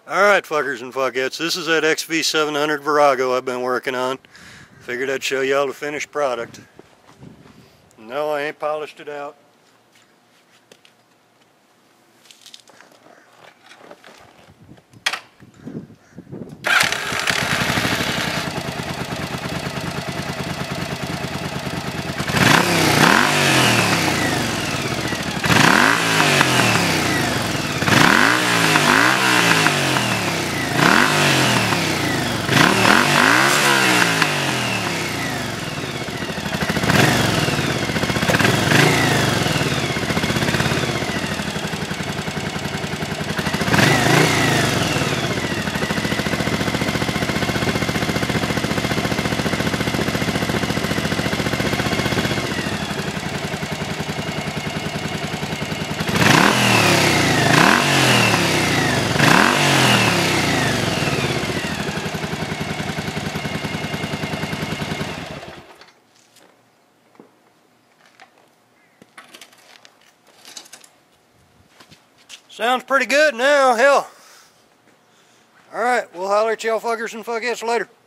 Alright, fuckers and fuckettes, this is that XV700 Virago I've been working on. Figured I'd show y'all the finished product. No, I ain't polished it out. Sounds pretty good now, hell. Alright, we'll holler at y'all fuckers and fuckettes later.